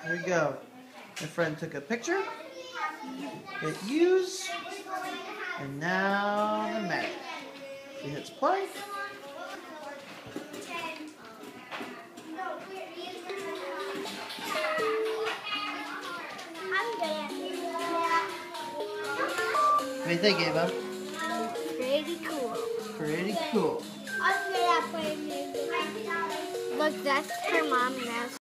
There we go. My friend took a picture. Hit use. And now the magic. He hits play. What do you think, Ava? Pretty cool. Pretty cool. Look, that's her mom now.